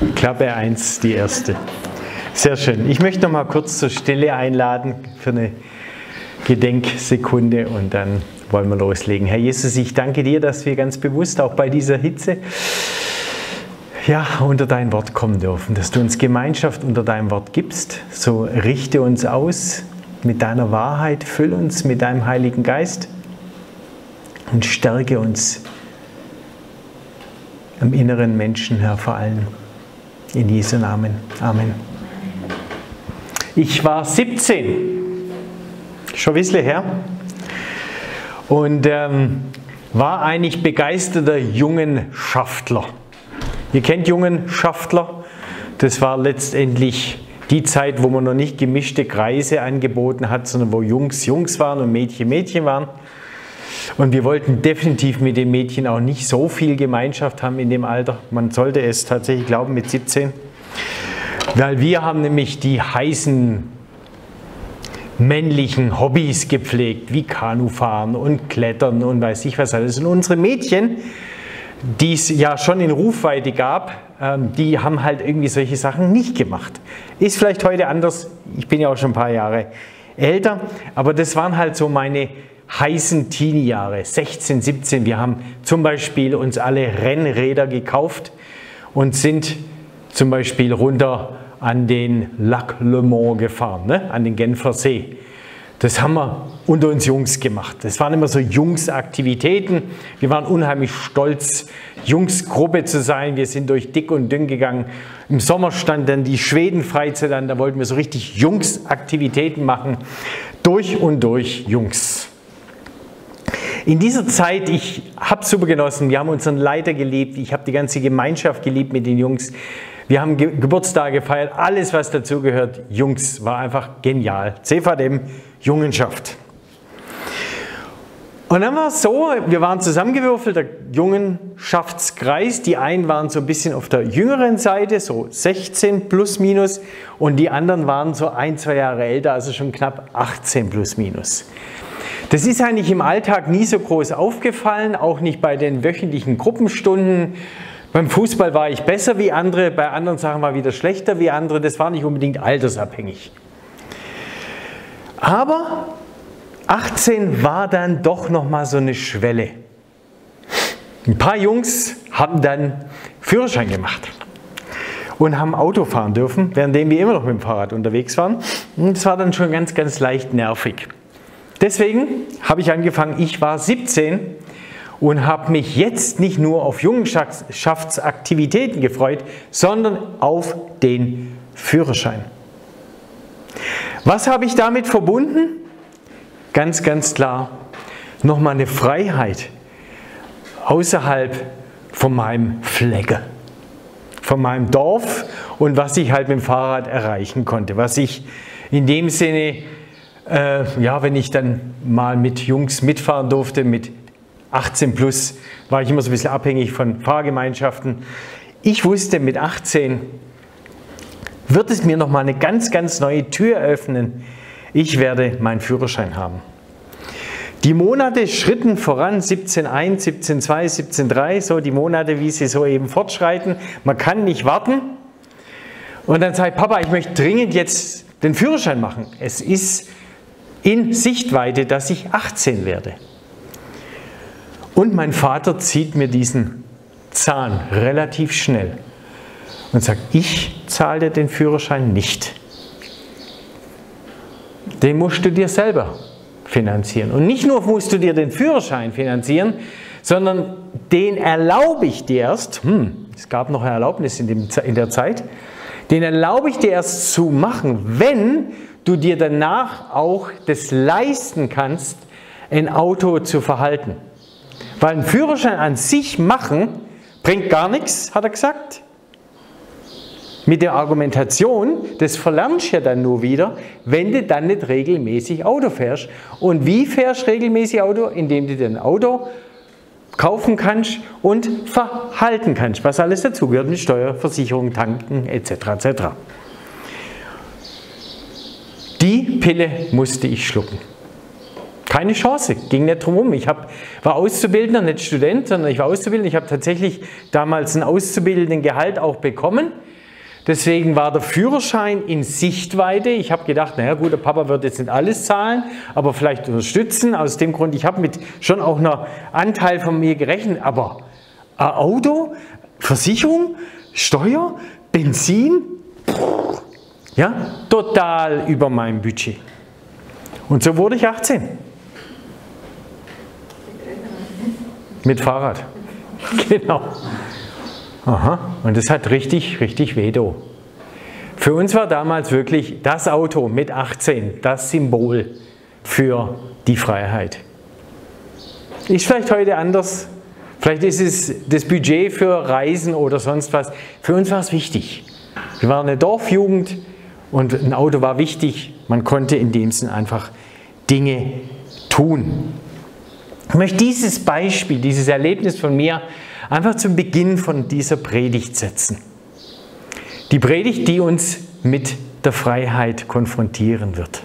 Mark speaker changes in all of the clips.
Speaker 1: Klappe 1, die erste. Sehr schön. Ich möchte noch mal kurz zur Stille einladen für eine Gedenksekunde und dann wollen wir loslegen. Herr Jesus, ich danke dir, dass wir ganz bewusst auch bei dieser Hitze unter dein Wort kommen dürfen, dass du uns Gemeinschaft unter deinem Wort gibst. So richte uns aus mit deiner Wahrheit, füll uns mit deinem Heiligen Geist und stärke uns am inneren Menschen, Herr, vor allem. In Jesu Namen. Amen. Ich war 17, schon ein bisschen her, und war eigentlich begeisterter Jungenschaftler. Ihr kennt Jungenschaftler, das war letztendlich die Zeit, wo man noch nicht gemischte Kreise angeboten hat, sondern wo Jungs Jungs waren und Mädchen Mädchen waren. Und wir wollten definitiv mit den Mädchen auch nicht so viel Gemeinschaft haben in dem Alter. Man sollte es tatsächlich glauben mit 17. Weil wir haben nämlich die heißen männlichen Hobbys gepflegt, wie Kanufahren und Klettern und weiß ich was alles. Und unsere Mädchen, die es ja schon in Rufweite gab, die haben halt irgendwie solche Sachen nicht gemacht. Ist vielleicht heute anders, ich bin ja auch schon ein paar Jahre älter, aber das waren halt so meine heißen Teenie-Jahre, 16, 17. Wir haben zum Beispiel uns alle Rennräder gekauft und sind zum Beispiel runter an den Lac Le Mans gefahren, an den Genfer See. Das haben wir unter uns Jungs gemacht. Das waren immer so Jungsaktivitäten. Wir waren unheimlich stolz, Jungsgruppe zu sein. Wir sind durch dick und dünn gegangen. Im Sommer stand dann die Schwedenfreizeit an. Da wollten wir so richtig Jungsaktivitäten machen. Durch und durch Jungs. In dieser Zeit, ich habe es super genossen, wir haben unseren Leiter geliebt, ich habe die ganze Gemeinschaft geliebt mit den Jungs. Wir haben Geburtstage gefeiert, alles was dazugehört, Jungs, war einfach genial. CVDM, Jungenschaft. Und dann war es so, wir waren zusammengewürfelt, der Jungenschaftskreis, die einen waren so ein bisschen auf der jüngeren Seite, so 16 plus minus, und die anderen waren so 1, 2 Jahre älter, also schon knapp 18 plus minus. Das ist eigentlich im Alltag nie so groß aufgefallen, auch nicht bei den wöchentlichen Gruppenstunden. Beim Fußball war ich besser wie andere, bei anderen Sachen war ich wieder schlechter wie andere. Das war nicht unbedingt altersabhängig. Aber 18 war dann doch nochmal so eine Schwelle. Ein paar Jungs haben dann Führerschein gemacht und haben Auto fahren dürfen, währenddem wir immer noch mit dem Fahrrad unterwegs waren. Und das war dann schon ganz, ganz leicht nervig. Deswegen habe ich angefangen, ich war 17 und habe mich jetzt nicht nur auf Jungenschaftsaktivitäten gefreut, sondern auf den Führerschein. Was habe ich damit verbunden? Ganz, ganz klar, nochmal eine Freiheit außerhalb von meinem Flecke, von meinem Dorf und was ich halt mit dem Fahrrad erreichen konnte, was ich in dem Sinne wenn ich dann mal mit Jungs mitfahren durfte, mit 18 plus, war ich immer so ein bisschen abhängig von Fahrgemeinschaften. Ich wusste, mit 18 wird es mir nochmal eine ganz, ganz neue Tür öffnen. Ich werde meinen Führerschein haben. Die Monate schritten voran, 17.1, 17.2, 17.3, so die Monate, wie sie so eben fortschreiten. Man kann nicht warten. Und dann sagt Papa, ich möchte dringend jetzt den Führerschein machen. Es ist in Sichtweite, dass ich 18 werde. Und mein Vater zieht mir diesen Zahn relativ schnell und sagt, ich zahle dir den Führerschein nicht. Den musst du dir selber finanzieren. Und nicht nur musst du dir den Führerschein finanzieren, sondern den erlaube ich dir erst, es gab noch eine Erlaubnis in der Zeit, den erlaube ich dir erst zu machen, wenn du dir danach auch das leisten kannst, ein Auto zu verhalten. Weil ein Führerschein an sich machen, bringt gar nichts, hat er gesagt. Mit der Argumentation, das verlernst du ja dann nur wieder, wenn du dann nicht regelmäßig Auto fährst. Und wie fährst du regelmäßig Auto? Indem du dir ein Auto kaufen kannst und verhalten kannst, was alles dazugehört mit Steuer, Versicherung, Tanken etc. etc. Die Pille musste ich schlucken. Keine Chance, ging nicht drum herum. Ich war Auszubildender, nicht Student, sondern ich war Auszubildender. Ich habe tatsächlich damals ein Auszubildendengehalt auch bekommen. Deswegen war der Führerschein in Sichtweite. Ich habe gedacht, naja gut, der Papa wird jetzt nicht alles zahlen, aber vielleicht unterstützen. Aus dem Grund, ich habe mit schon auch einer Anteil von mir gerechnet, aber ein Auto, Versicherung, Steuer, Benzin, ja, total über meinem Budget. Und so wurde ich 18. Mit Fahrrad. Genau. Aha. Und das hat richtig, richtig weh. Für uns war damals wirklich das Auto mit 18 das Symbol für die Freiheit. Ist vielleicht heute anders. Vielleicht ist es das Budget für Reisen oder sonst was. Für uns war es wichtig. Wir waren eine Dorfjugend und ein Auto war wichtig. Man konnte in dem Sinn einfach Dinge tun. Ich möchte dieses Beispiel, dieses Erlebnis von mir einfach zum Beginn von dieser Predigt setzen. Die Predigt, die uns mit der Freiheit konfrontieren wird.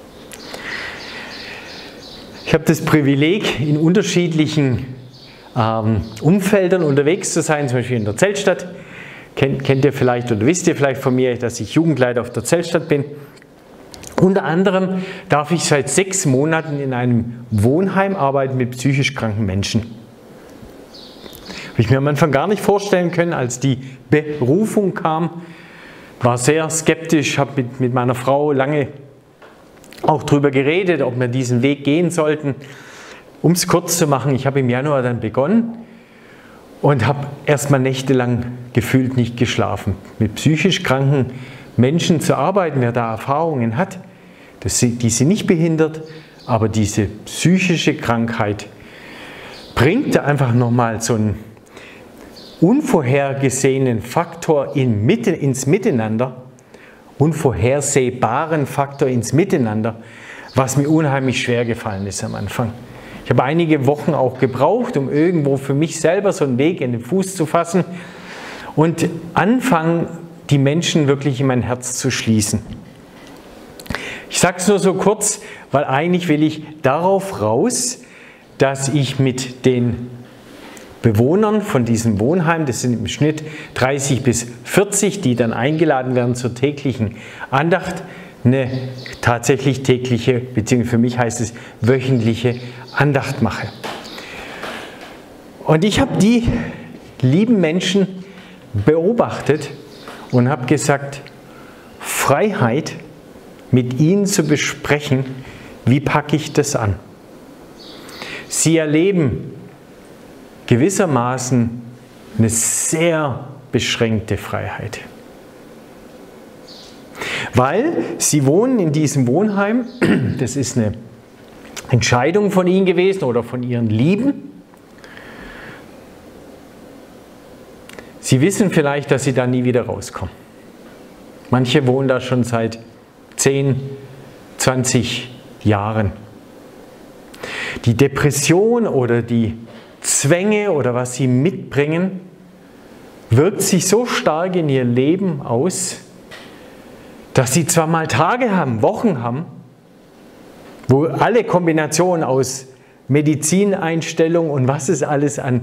Speaker 1: Ich habe das Privileg, in unterschiedlichen Umfeldern unterwegs zu sein, zum Beispiel in der Zeltstadt. Kennt ihr vielleicht oder wisst ihr vielleicht von mir, dass ich Jugendleiter auf der Zeltstadt bin. Unter anderem darf ich seit 6 Monaten in einem Wohnheim arbeiten mit psychisch kranken Menschen. Habe ich mir am Anfang gar nicht vorstellen können, als die Berufung kam. War sehr skeptisch, habe mit meiner Frau lange auch darüber geredet, ob wir diesen Weg gehen sollten. Um es kurz zu machen, ich habe im Januar dann begonnen und habe erstmal nächtelang gefühlt nicht geschlafen. Mit psychisch kranken Menschen zu arbeiten, wer da Erfahrungen hat, die sind nicht behindert, aber diese psychische Krankheit bringt einfach nochmal so einen unvorhergesehenen Faktor ins Miteinander, unvorhersehbaren Faktor ins Miteinander, was mir unheimlich schwer gefallen ist am Anfang. Ich habe einige Wochen auch gebraucht, um irgendwo für mich selber so einen Weg in den Fuß zu fassen und anfangen, die Menschen wirklich in mein Herz zu schließen. Ich sage es nur so kurz, weil eigentlich will ich darauf raus, dass ich mit den Bewohnern von diesem Wohnheim, das sind im Schnitt 30 bis 40, die dann eingeladen werden zur täglichen Andacht, eine tatsächlich tägliche, beziehungsweise für mich heißt es wöchentliche Andacht mache. Und ich habe die lieben Menschen beobachtet und habe gesagt, Freiheit mit ihnen zu besprechen, wie packe ich das an? Sie erleben gewissermaßen eine sehr beschränkte Freiheit. Weil sie wohnen in diesem Wohnheim, das ist eine Entscheidung von ihnen gewesen oder von ihren Lieben. Sie wissen vielleicht, dass sie da nie wieder rauskommen. Manche wohnen da schon seit 10, 20 Jahren. Die Depression oder die Zwänge oder was sie mitbringen, wirkt sich so stark in ihr Leben aus, dass sie zwar mal Tage haben, Wochen haben, wo alle Kombinationen aus Medizineinstellung und was es alles an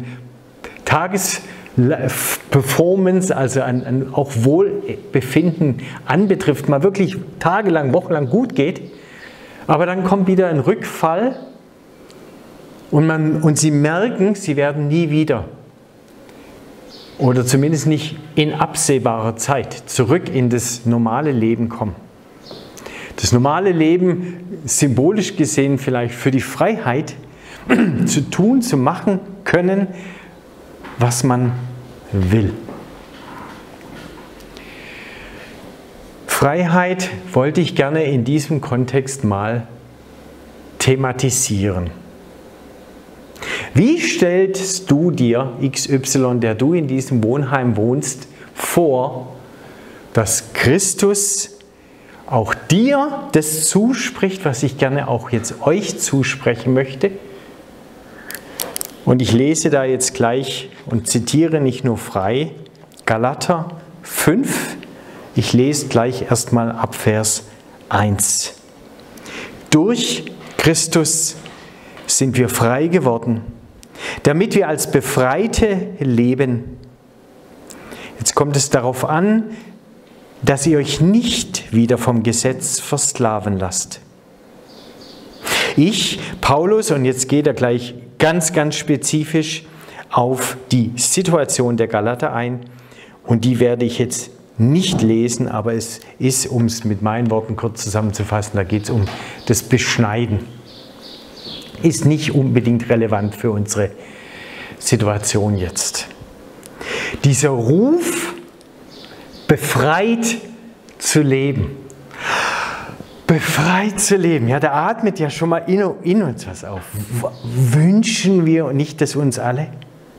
Speaker 1: Tagesperformance, also an auch Wohlbefinden anbetrifft, mal wirklich tagelang, wochenlang gut geht, aber dann kommt wieder ein Rückfall und sie merken, sie werden nie wieder oder zumindest nicht in absehbarer Zeit zurück in das normale Leben kommen. Das normale Leben, symbolisch gesehen vielleicht für die Freiheit, zu tun, zu machen können, was man will. Freiheit wollte ich gerne in diesem Kontext mal thematisieren. Wie stellst du dir, XY, der du in diesem Wohnheim wohnst, vor, dass Christus auch dir das zuspricht, was ich gerne auch jetzt euch zusprechen möchte? Und ich lese da jetzt gleich und zitiere nicht nur frei, Galater 5, ich lese gleich erstmal ab Vers 1. Durch Christus sind wir frei geworden, damit wir als Befreite leben. Jetzt kommt es darauf an, dass ihr euch nicht wieder vom Gesetz versklaven lasst. Ich, Paulus, und jetzt geht er gleich ganz, ganz spezifisch auf die Situation der Galater ein, und die werde ich jetzt nicht lesen, aber es ist, um es mit meinen Worten kurz zusammenzufassen, da geht es um das Beschneiden. Ist nicht unbedingt relevant für unsere Situation jetzt. Dieser Ruf, befreit zu leben. Befreit zu leben, ja, der atmet ja schon mal in uns was auf. Wünschen wir nicht das uns alle?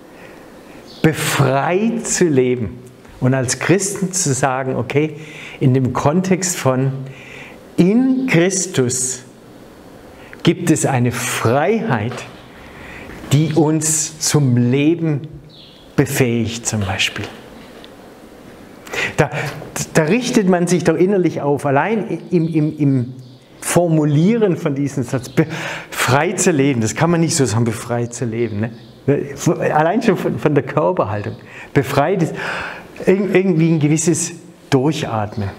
Speaker 1: Befreit zu leben und als Christen zu sagen, okay, in dem Kontext von in Christus gibt es eine Freiheit, die uns zum Leben befähigt zum Beispiel. Da richtet man sich doch innerlich auf, allein im Formulieren von diesem Satz, befreit zu leben, das kann man nicht so sagen, befreit zu leben. Ne? Allein schon von der Körperhaltung. Befreit ist irgendwie ein gewisses Durchatmen.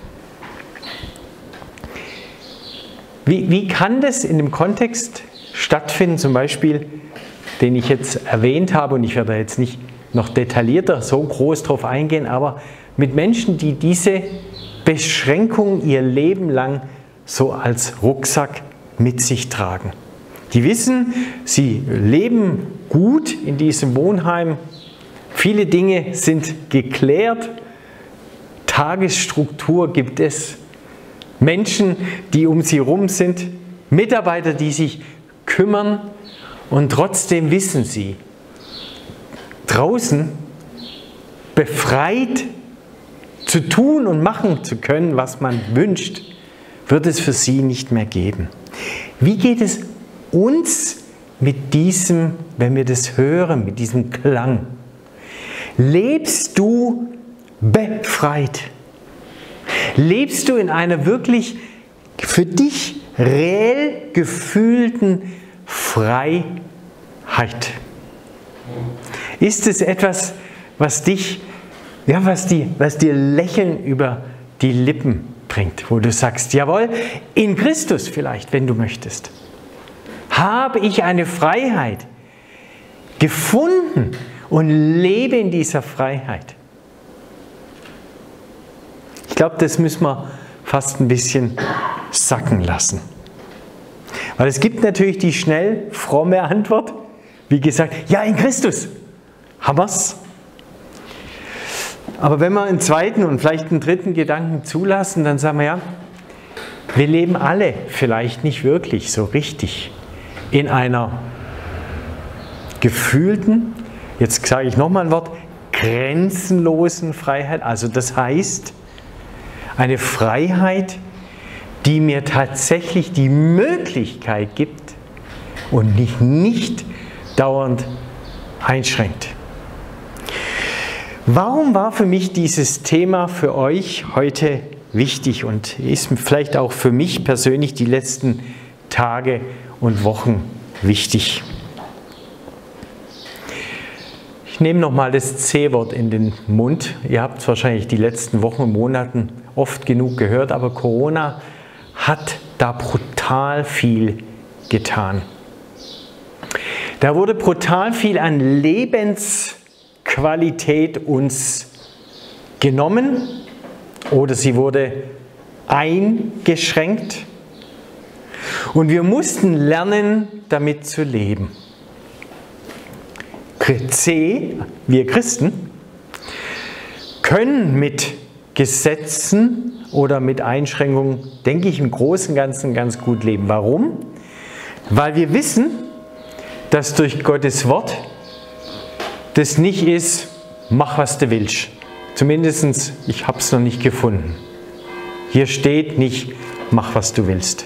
Speaker 1: Wie kann das in dem Kontext stattfinden, zum Beispiel, den ich jetzt erwähnt habe, und ich werde jetzt nicht noch detaillierter so groß drauf eingehen, aber mit Menschen, die diese Beschränkung ihr Leben lang so als Rucksack mit sich tragen. Die wissen, sie leben gut in diesem Wohnheim, viele Dinge sind geklärt, Tagesstruktur gibt es, Menschen, die um sie herum sind, Mitarbeiter, die sich kümmern, und trotzdem wissen sie, draußen befreit zu tun und machen zu können, was man wünscht, wird es für sie nicht mehr geben. Wie geht es uns mit diesem, wenn wir das hören, mit diesem Klang? Lebst du befreit? Lebst du in einer wirklich für dich reell gefühlten Freiheit? Ist es etwas, was dich, ja, was dir Lächeln über die Lippen bringt, wo du sagst, jawohl, in Christus vielleicht, wenn du möchtest, habe ich eine Freiheit gefunden und lebe in dieser Freiheit. Ich glaube, das müssen wir fast ein bisschen sacken lassen. Weil es gibt natürlich die schnell fromme Antwort, wie gesagt, ja, in Christus haben wir es. Aber wenn wir einen zweiten und vielleicht einen dritten Gedanken zulassen, dann sagen wir ja, wir leben alle vielleicht nicht wirklich so richtig in einer gefühlten, jetzt sage ich nochmal ein Wort, grenzenlosen Freiheit. Also das heißt, eine Freiheit, die mir tatsächlich die Möglichkeit gibt und mich nicht dauernd einschränkt. Warum war für mich dieses Thema für euch heute wichtig und ist vielleicht auch für mich persönlich die letzten Tage und Wochen wichtig? Ich nehme nochmal das C-Wort in den Mund. Ihr habt es wahrscheinlich die letzten Wochen und Monaten oft genug gehört, aber Corona hat da brutal viel getan. Da wurde brutal viel an Lebensqualität uns genommen oder sie wurde eingeschränkt und wir mussten lernen, damit zu leben. C, wir Christen, können mit Gesetzen oder mit Einschränkungen, denke ich, im Großen und Ganzen ganz gut leben. Warum? Weil wir wissen, dass durch Gottes Wort das nicht ist, mach was du willst. Zumindest, ich habe es noch nicht gefunden. Hier steht nicht, mach was du willst.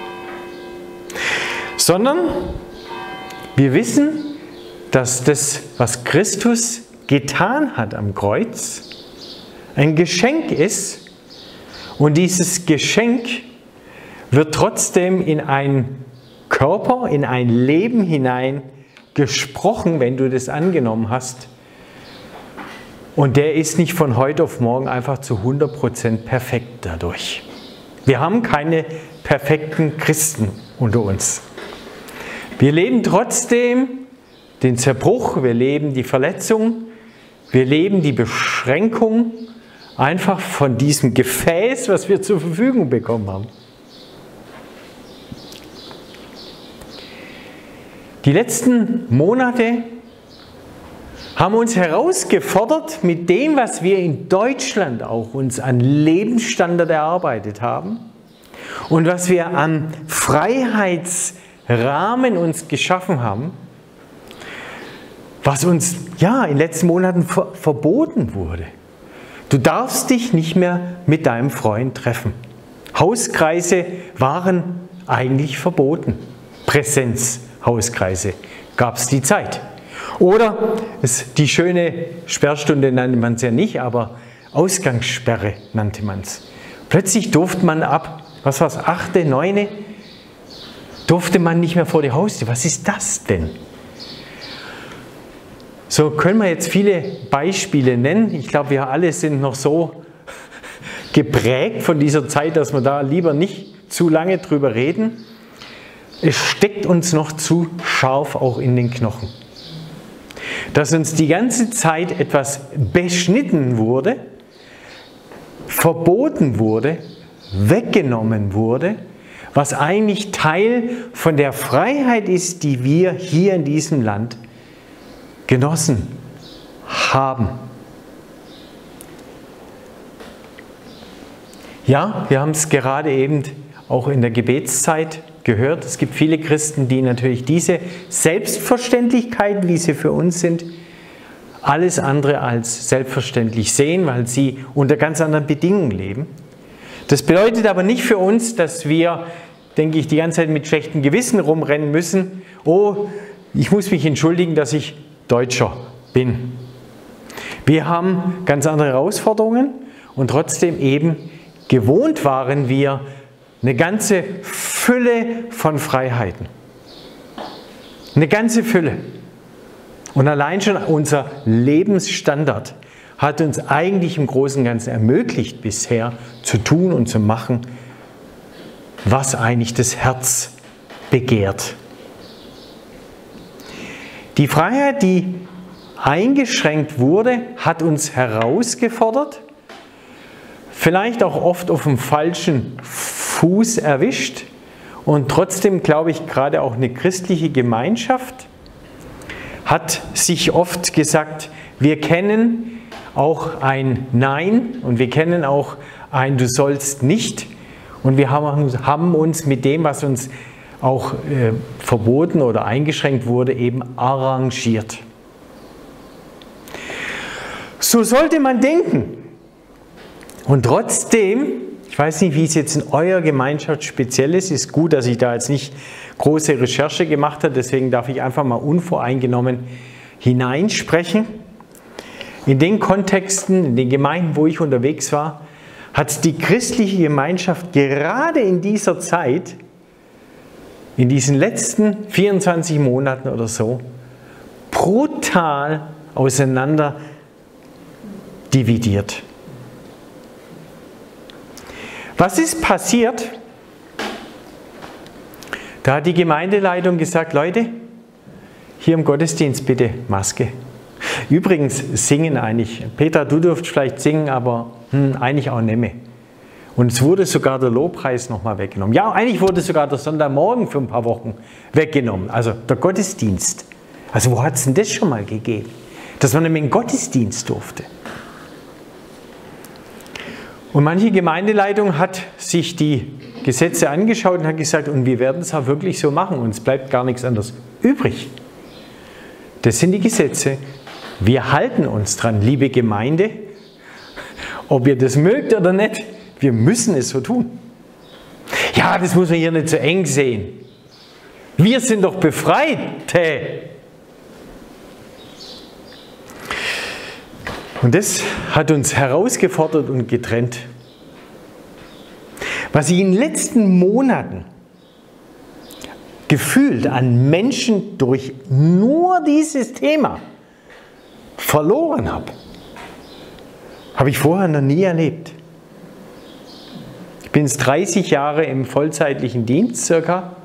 Speaker 1: Sondern wir wissen, dass das, was Christus getan hat am Kreuz, ein Geschenk ist und dieses Geschenk wird trotzdem in einen Körper, in ein Leben hinein gesprochen, wenn du das angenommen hast, Und der ist nicht von heute auf morgen einfach zu 100% perfekt dadurch. Wir haben keine perfekten Christen unter uns. Wir leben trotzdem den Zerbruch, wir leben die Verletzung, wir leben die Beschränkung einfach von diesem Gefäß, was wir zur Verfügung bekommen haben. Die letzten Monate haben uns herausgefordert mit dem, was wir in Deutschland auch uns an Lebensstandard erarbeitet haben und was wir an Freiheitsrahmen uns geschaffen haben, was uns ja in den letzten Monaten verboten wurde. Du darfst dich nicht mehr mit deinem Freund treffen. Hauskreise waren eigentlich verboten. Präsenzhauskreise gab es die Zeit. Oder die schöne Sperrstunde nannte man es ja nicht, aber Ausgangssperre nannte man es. Plötzlich durfte man ab, was war es, 8., 9., durfte man nicht mehr vor die Haustür. Was ist das denn? So können wir jetzt viele Beispiele nennen. Ich glaube, wir alle sind noch so geprägt von dieser Zeit, dass wir da lieber nicht zu lange drüber reden. Es steckt uns noch zu scharf auch in den Knochen. Dass uns die ganze Zeit etwas beschnitten wurde, verboten wurde, weggenommen wurde, was eigentlich Teil von der Freiheit ist, die wir hier in diesem Land genossen haben. Ja, wir haben es gerade eben auch in der Gebetszeit gehört. Es gibt viele Christen, die natürlich diese Selbstverständlichkeiten, wie sie für uns sind, alles andere als selbstverständlich sehen, weil sie unter ganz anderen Bedingungen leben. Das bedeutet aber nicht für uns, dass wir, denke ich, die ganze Zeit mit schlechtem Gewissen rumrennen müssen. Oh, ich muss mich entschuldigen, dass ich Deutscher bin. Wir haben ganz andere Herausforderungen und trotzdem eben gewohnt waren wir eine ganze Fülle von Freiheiten. Eine ganze Fülle. Und allein schon unser Lebensstandard hat uns eigentlich im Großen und Ganzen ermöglicht, bisher zu tun und zu machen, was eigentlich das Herz begehrt. Die Freiheit, die eingeschränkt wurde, hat uns herausgefordert, vielleicht auch oft auf dem falschen Fuß erwischt und trotzdem glaube ich, gerade auch eine christliche Gemeinschaft hat sich oft gesagt, wir kennen auch ein Nein und wir kennen auch ein Du sollst nicht und wir haben uns mit dem, was uns auch verboten oder eingeschränkt wurde, eben arrangiert. So sollte man denken. Und trotzdem, ich weiß nicht, wie es jetzt in eurer Gemeinschaft speziell ist, ist gut, dass ich da jetzt nicht große Recherche gemacht habe, deswegen darf ich einfach mal unvoreingenommen hineinsprechen. In den Kontexten, in den Gemeinden, wo ich unterwegs war, hat die christliche Gemeinschaft gerade in dieser Zeit, in diesen letzten 24 Monaten oder so, brutal auseinander dividiert. Was ist passiert? Da hat die Gemeindeleitung gesagt, Leute, hier im Gottesdienst bitte Maske. Übrigens singen eigentlich, Petra, du dürft vielleicht singen, aber eigentlich auch nicht mehr. Und es wurde sogar der Lobpreis nochmal weggenommen. Ja, eigentlich wurde sogar der Sonntagmorgen für ein paar Wochen weggenommen, also der Gottesdienst. Also wo hat es denn das schon mal gegeben? Dass man nämlich in den Gottesdienst durfte. Und manche Gemeindeleitung hat sich die Gesetze angeschaut und hat gesagt, und wir werden es auch wirklich so machen, uns bleibt gar nichts anderes übrig. Das sind die Gesetze. Wir halten uns dran, liebe Gemeinde, ob ihr das mögt oder nicht, wir müssen es so tun. Ja, das muss man hier nicht so eng sehen. Wir sind doch Befreite. Und das hat uns herausgefordert und getrennt. Was ich in den letzten Monaten gefühlt an Menschen durch nur dieses Thema verloren habe, Habe ich vorher noch nie erlebt. Ich bin jetzt 30 Jahre im vollzeitlichen Dienst circa.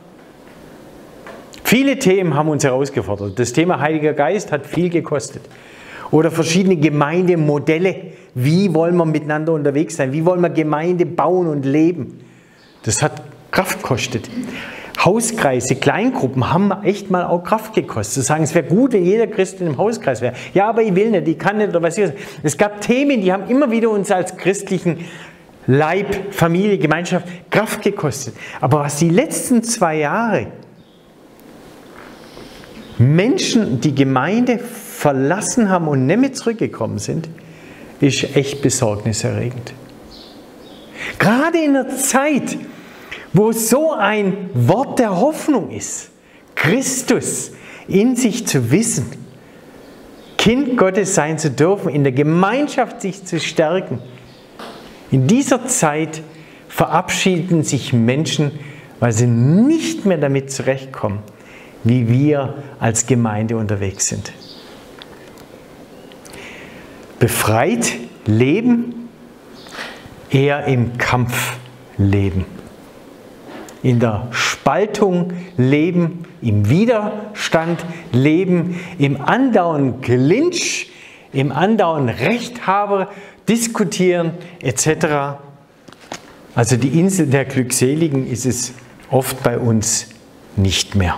Speaker 1: Viele Themen haben uns herausgefordert. Das Thema Heiliger Geist hat viel gekostet. Oder verschiedene Gemeindemodelle. Wie wollen wir miteinander unterwegs sein? Wie wollen wir Gemeinde bauen und leben? Das hat Kraft gekostet. Hauskreise, Kleingruppen haben echt mal auch Kraft gekostet. Zu sagen, es wäre gut, wenn jeder Christ in einem Hauskreis wäre. Ja, aber ich will nicht, ich kann nicht oder was ist. Es gab Themen, die haben immer wieder uns als christlichen Leib, Familie, Gemeinschaft Kraft gekostet. Aber was die letzten 2 Jahre Menschen die Gemeinde verlassen haben und nicht mehr zurückgekommen sind, ist echt besorgniserregend. Gerade in der Zeit, wo so ein Wort der Hoffnung ist, Christus in sich zu wissen, Kind Gottes sein zu dürfen, in der Gemeinschaft sich zu stärken. In dieser Zeit verabschieden sich Menschen, weil sie nicht mehr damit zurechtkommen, wie wir als Gemeinde unterwegs sind. Befreit leben, eher im Kampf leben. In der Spaltung leben, im Widerstand leben, im andauernden Clinch, im andauernden Rechthaber diskutieren etc. Also die Insel der Glückseligen ist es oft bei uns nicht mehr.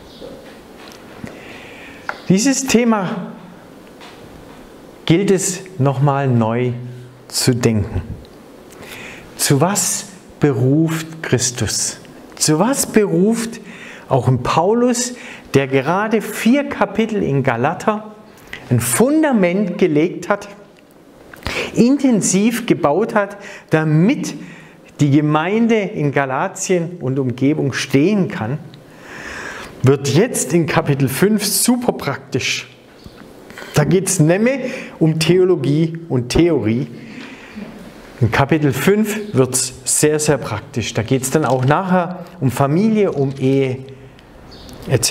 Speaker 1: Dieses Thema gilt es nochmal neu zu denken. Zu was beruft Christus? Zu was beruft auch ein Paulus, der gerade 4 Kapitel in Galater ein Fundament gelegt hat, intensiv gebaut hat, damit die Gemeinde in Galatien und Umgebung stehen kann, wird jetzt in Kapitel 5 super praktisch. Da geht es nicht mehr um Theologie und Theorie. In Kapitel 5 wird es sehr, sehr praktisch. Da geht es dann auch nachher um Familie, um Ehe etc.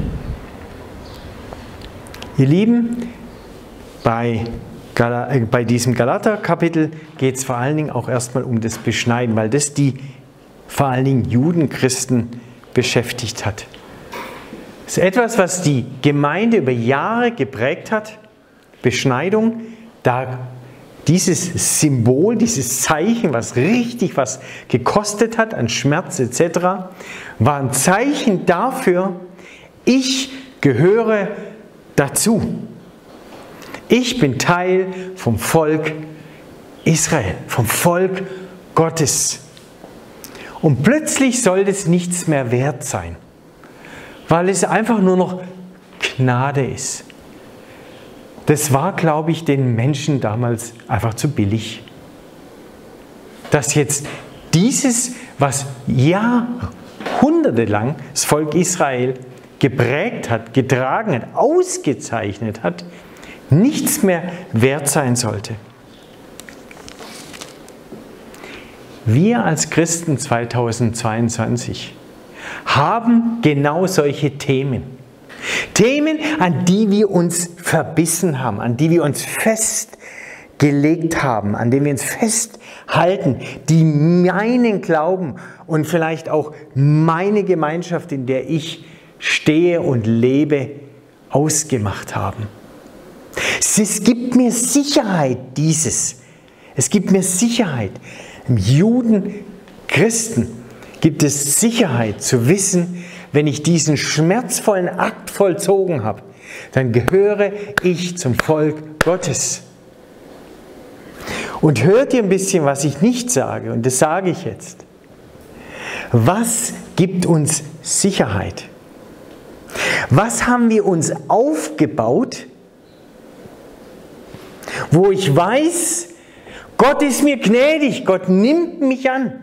Speaker 1: Ihr Lieben, bei diesem Galater-Kapitel geht es vor allen Dingen auch erstmal um das Beschneiden, weil das die vor allen Dingen Judenchristen beschäftigt hat. Das ist etwas, was die Gemeinde über Jahre geprägt hat. Beschneidung, da dieses Symbol, dieses Zeichen, was richtig was gekostet hat an Schmerz etc., war ein Zeichen dafür, ich gehöre dazu. Ich bin Teil vom Volk Israel, vom Volk Gottes. Und plötzlich soll das nichts mehr wert sein, weil es einfach nur noch Gnade ist. Das war, glaube ich, den Menschen damals einfach zu billig. Dass jetzt dieses, was jahrhundertelang das Volk Israel geprägt hat, getragen hat, ausgezeichnet hat, nichts mehr wert sein sollte. Wir als Christen 2022 haben genau solche Themen. Themen, an die wir uns verbissen haben, an die wir uns festgelegt haben, an denen wir uns festhalten, die meinen Glauben und vielleicht auch meine Gemeinschaft, in der ich stehe und lebe, ausgemacht haben. Es gibt mir Sicherheit, dieses. Es gibt mir Sicherheit. Im Juden, Christen gibt es Sicherheit zu wissen, wenn ich diesen schmerzvollen Akt vollzogen habe, dann gehöre ich zum Volk Gottes. Und hört ihr ein bisschen, was ich nicht sage, und das sage ich jetzt. Was gibt uns Sicherheit? Was haben wir uns aufgebaut, wo ich weiß, Gott ist mir gnädig, Gott nimmt mich an.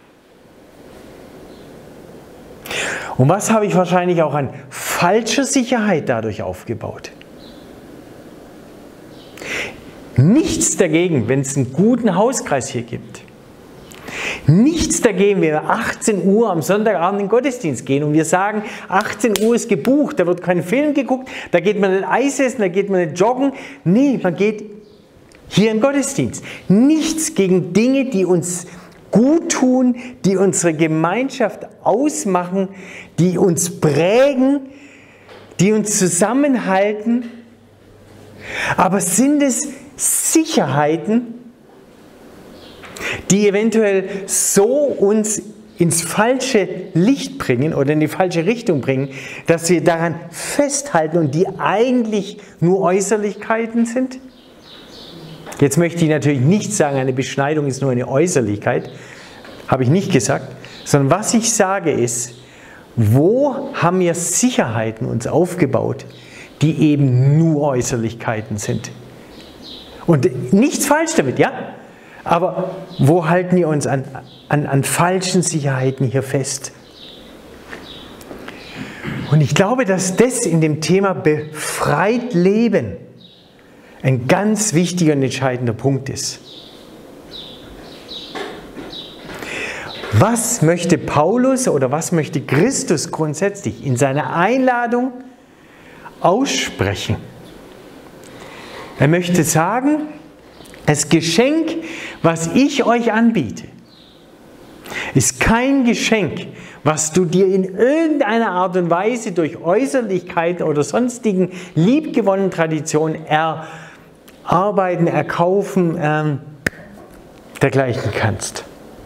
Speaker 1: Und was habe ich wahrscheinlich auch an falscher Sicherheit dadurch aufgebaut? Nichts dagegen, wenn es einen guten Hauskreis hier gibt. Nichts dagegen, wenn wir 18 Uhr am Sonntagabend in den Gottesdienst gehen und wir sagen, 18 Uhr ist gebucht, da wird kein Film geguckt, da geht man nicht Eis essen, da geht man nicht joggen. Nee, man geht hier im Gottesdienst. Nichts gegen Dinge, die uns gut tun, die unsere Gemeinschaft ausmachen, die uns prägen, die uns zusammenhalten. Aber sind es Sicherheiten, die eventuell so uns ins falsche Licht bringen oder in die falsche Richtung bringen, dass wir daran festhalten und die eigentlich nur Äußerlichkeiten sind? Jetzt möchte ich natürlich nicht sagen, eine Beschneidung ist nur eine Äußerlichkeit, habe ich nicht gesagt, sondern was ich sage ist, wo haben wir Sicherheiten uns aufgebaut, die eben nur Äußerlichkeiten sind? Und nichts falsch damit, ja? Aber wo halten wir uns an falschen Sicherheiten hier fest? Und ich glaube, dass das in dem Thema befreit leben ein ganz wichtiger und entscheidender Punkt ist. Was möchte Paulus oder was möchte Christus grundsätzlich in seiner Einladung aussprechen? Er möchte sagen, das Geschenk, was ich euch anbiete, ist kein Geschenk, was du dir in irgendeiner Art und Weise durch Äußerlichkeiten oder sonstigen liebgewonnenen Traditionen erarbeiten, erkaufen, dergleichen kannst.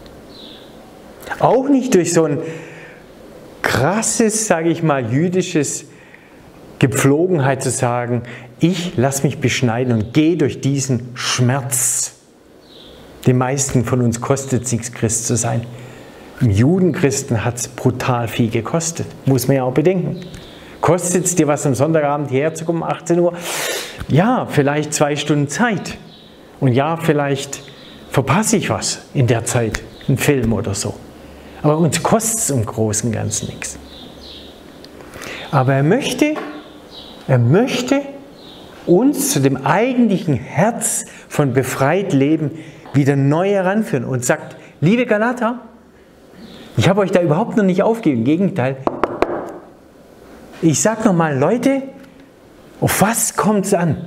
Speaker 1: Auch nicht durch so ein krasses, sage ich mal, jüdisches Gepflogenheit zu sagen, ich lasse mich beschneiden und gehe durch diesen Schmerz. Den meisten von uns kostet es nichts, Christ zu sein. Im Judenchristen hat es brutal viel gekostet, muss man ja auch bedenken. Kostet es dir was, am Sonntagabend hierher zu kommen, 18 Uhr? Ja, vielleicht 2 Stunden Zeit. Und ja, vielleicht verpasse ich was in der Zeit, einen Film oder so. Aber uns kostet es im Großen und Ganzen nichts. Aber er möchte uns zu dem eigentlichen Herz von befreit Leben wieder neu heranführen und sagt, liebe Galater, ich habe euch da überhaupt noch nicht aufgegeben, im Gegenteil. Ich sage nochmal, Leute, auf was kommt es an?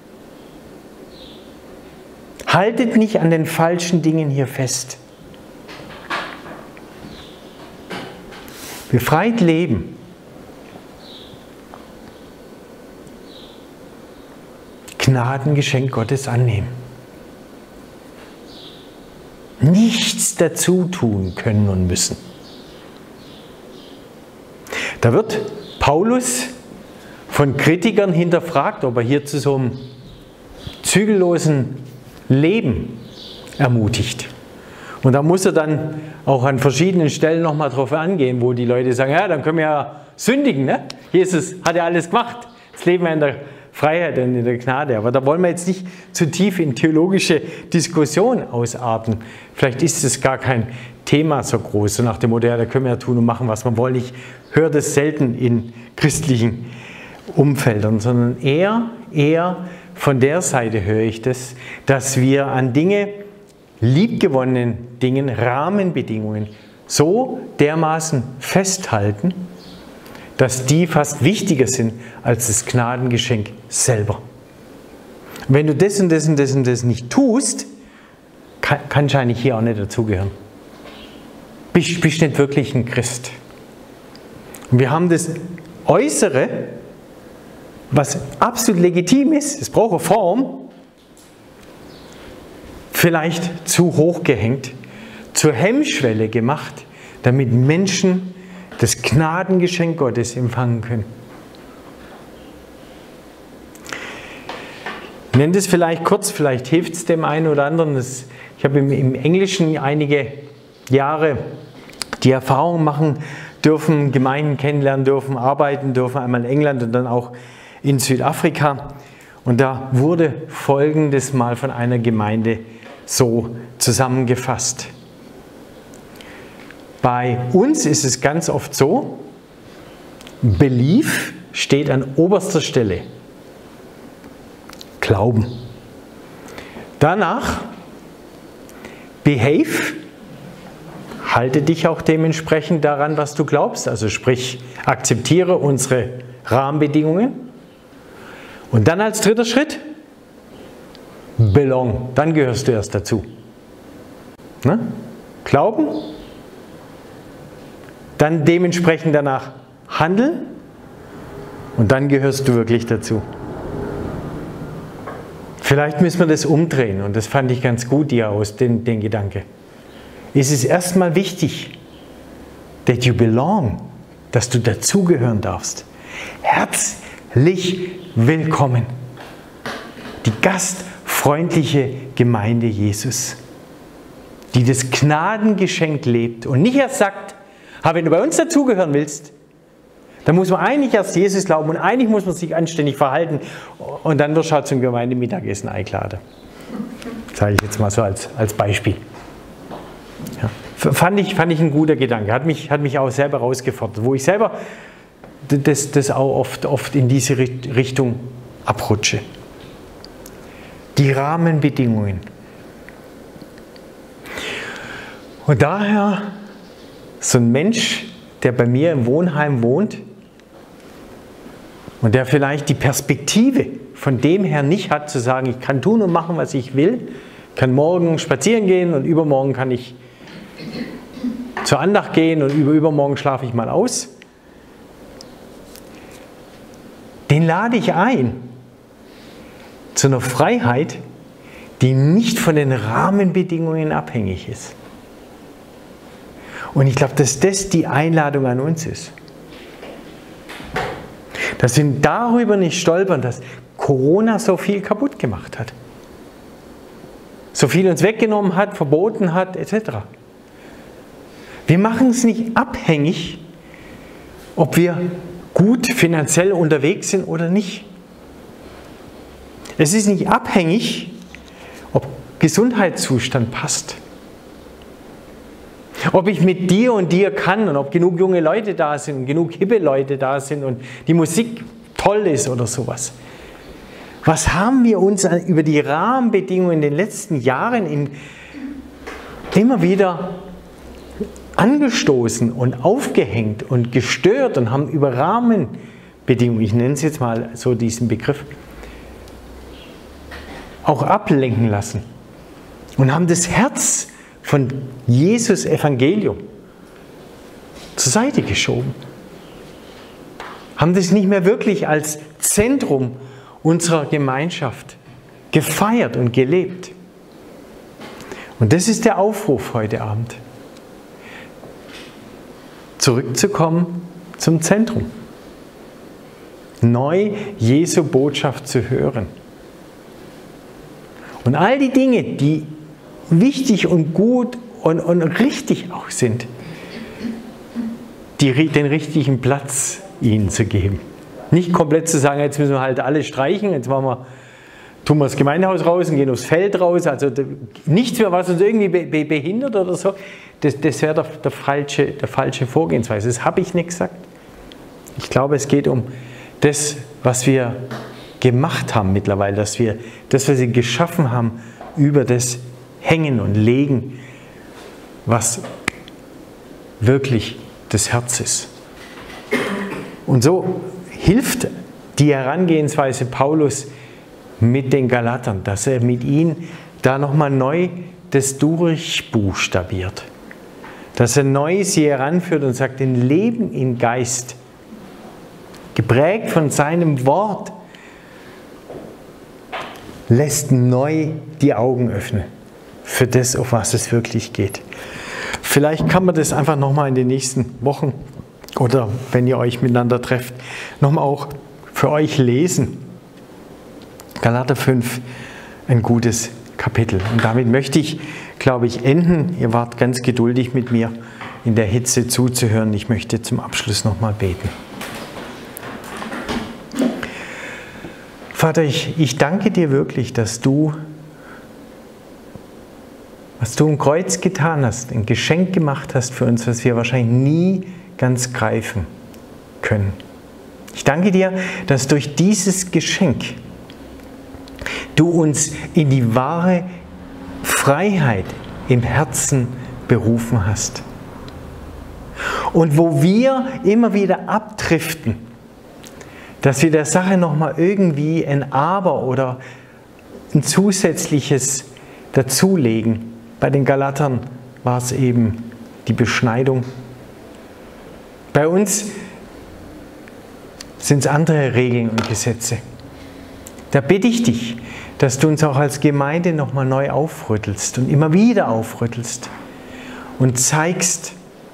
Speaker 1: Haltet nicht an den falschen Dingen hier fest. Befreit leben. Gnadengeschenk Gottes annehmen. Nichts dazu tun können und müssen. Da wird Paulus von Kritikern hinterfragt, ob er hier zu so einem zügellosen Leben ermutigt. Und da muss er dann auch an verschiedenen Stellen nochmal drauf angehen, wo die Leute sagen, ja, dann können wir ja sündigen, ne? Jesus hat ja alles gemacht. Jetzt leben wir in der Freiheit und in der Gnade. Aber da wollen wir jetzt nicht zu tief in theologische Diskussion ausarten. Vielleicht ist es gar kein Thema so groß, so nach dem Motto, ja, da können wir ja tun und machen, was wir wollen. Ich höre das selten in christlichen Umfeldern, sondern eher von der Seite höre ich das, dass wir an liebgewonnenen Dingen, Rahmenbedingungen so dermaßen festhalten, dass die fast wichtiger sind als das Gnadengeschenk selber. Und wenn du das und das und das und das nicht tust, kannst du eigentlich hier auch nicht dazugehören. Bist nicht wirklich ein Christ. Und wir haben das Äußere, was absolut legitim ist, es braucht eine Form, vielleicht zu hoch gehängt, zur Hemmschwelle gemacht, damit Menschen das Gnadengeschenk Gottes empfangen können. Ich nenne das vielleicht kurz, vielleicht hilft es dem einen oder anderen. Ich habe im Englischen einige Jahre die Erfahrung machen dürfen, Gemeinden kennenlernen dürfen, arbeiten dürfen, einmal in England und dann auch in Südafrika. Und da wurde Folgendes mal von einer Gemeinde so zusammengefasst. Bei uns ist es ganz oft so, Belief steht an oberster Stelle. Glauben. Danach Behave, halte dich auch dementsprechend daran, was du glaubst. Also sprich, akzeptiere unsere Rahmenbedingungen. Und dann als dritter Schritt belong, dann gehörst du erst dazu. Ne? Glauben, dann dementsprechend danach handeln und dann gehörst du wirklich dazu. Vielleicht müssen wir das umdrehen und das fand ich ganz gut hier aus, den Gedanke. Es ist erstmal wichtig, that you belong, dass du dazugehören darfst. Herzlich willkommen. Die gastfreundliche Gemeinde Jesus, die das Gnadengeschenk lebt und nicht erst sagt, wenn du bei uns dazugehören willst, dann muss man eigentlich erst Jesus glauben und eigentlich muss man sich anständig verhalten und dann wirst du halt zum Gemeindemittagessen eingeladen. Sage ich jetzt mal so als Beispiel. Ja. Fand ich ein guter Gedanke, hat mich auch selber herausgefordert, wo ich selber das auch oft in diese Richtung abrutsche. Die Rahmenbedingungen. Und daher so ein Mensch, der bei mir im Wohnheim wohnt und der vielleicht die Perspektive von dem her nicht hat, zu sagen, ich kann tun und machen, was ich will, kann morgen spazieren gehen und übermorgen kann ich zur Andacht gehen und übermorgen schlafe ich mal aus. Den lade ich ein zu einer Freiheit, die nicht von den Rahmenbedingungen abhängig ist. Und ich glaube, dass das die Einladung an uns ist. Dass wir darüber nicht stolpern, dass Corona so viel kaputt gemacht hat. So viel uns weggenommen hat, verboten hat, etc. Wir machen es nicht abhängig, ob wir gut finanziell unterwegs sind oder nicht. Es ist nicht abhängig, ob Gesundheitszustand passt. Ob ich mit dir und dir kann und ob genug junge Leute da sind und genug hippe Leute da sind und die Musik toll ist oder sowas. Was haben wir uns über die Rahmenbedingungen in den letzten Jahren immer wieder angestoßen und aufgehängt und gestört und haben über Rahmenbedingungen, ich nenne es jetzt mal so diesen Begriff, auch ablenken lassen und haben das Herz von Jesus Evangelium zur Seite geschoben. Haben das nicht mehr wirklich als Zentrum unserer Gemeinschaft gefeiert und gelebt. Und das ist der Aufruf heute Abend. Zurückzukommen zum Zentrum. Neu Jesu Botschaft zu hören. Und all die Dinge, die wichtig und gut und richtig auch sind, den richtigen Platz ihnen zu geben. Nicht komplett zu sagen, jetzt müssen wir halt alles streichen, jetzt tun wir das Gemeindehaus raus und gehen aufs Feld raus, also nichts mehr, was uns irgendwie behindert oder so, das wäre der falsche Vorgehensweise. Das habe ich nicht gesagt. Ich glaube, es geht um das, was wir gemacht haben mittlerweile, dass wir das, was wir geschaffen haben, über das hängen und legen, was wirklich das Herz ist. Und so hilft die Herangehensweise Paulus mit den Galatern, dass er mit ihnen da nochmal neu das durchbuchstabiert. Dass er neu sie heranführt und sagt, ein Leben im Geist, geprägt von seinem Wort, lässt neu die Augen öffnen für das, auf was es wirklich geht. Vielleicht kann man das einfach nochmal in den nächsten Wochen oder wenn ihr euch miteinander trefft, nochmal auch für euch lesen. Galater 5, ein gutes Kapitel. Und damit möchte ich, glaube ich, enden. Ihr wart ganz geduldig mit mir, in der Hitze zuzuhören. Ich möchte zum Abschluss nochmal beten. Vater, ich danke dir wirklich, dass du, was du am Kreuz getan hast, ein Geschenk gemacht hast für uns, was wir wahrscheinlich nie ganz greifen können. Ich danke dir, dass durch dieses Geschenk du uns in die wahre Freiheit im Herzen berufen hast. Und wo wir immer wieder abdriften, dass wir der Sache nochmal irgendwie ein Aber oder ein zusätzliches dazulegen. Bei den Galatern war es eben die Beschneidung. Bei uns sind es andere Regeln und Gesetze. Da bitte ich dich, dass du uns auch als Gemeinde nochmal neu aufrüttelst und immer wieder aufrüttelst und zeigst,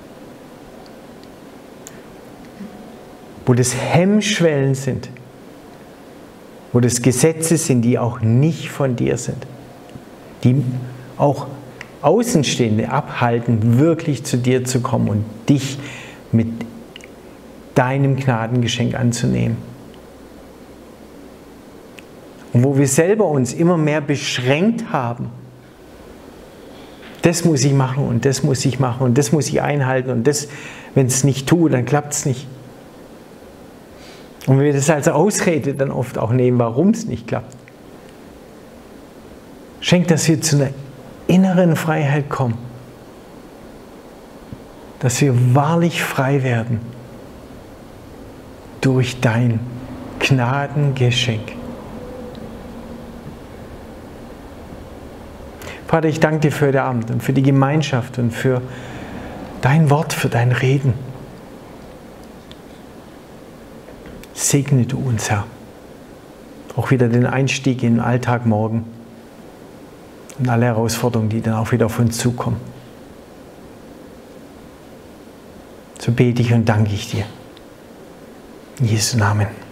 Speaker 1: wo das Hemmschwellen sind, wo das Gesetze sind, die auch nicht von dir sind, die auch Außenstehende abhalten, wirklich zu dir zu kommen und dich mit deinem Gnadengeschenk anzunehmen. Und wo wir selber uns immer mehr beschränkt haben, das muss ich machen und das muss ich machen und das muss ich einhalten und das, wenn es nicht tue, dann klappt es nicht. Und wenn wir das als Ausrede dann oft auch nehmen, warum es nicht klappt. Schenk, dass wir zu einer inneren Freiheit kommen. Dass wir wahrlich frei werden durch dein Gnadengeschenk. Vater, ich danke dir für heute Abend und für die Gemeinschaft und für dein Wort, für dein Reden. Segne du uns, Herr. Auch wieder den Einstieg in den Alltag morgen und alle Herausforderungen, die dann auch wieder auf uns zukommen. So bete ich und danke ich dir. In Jesu Namen.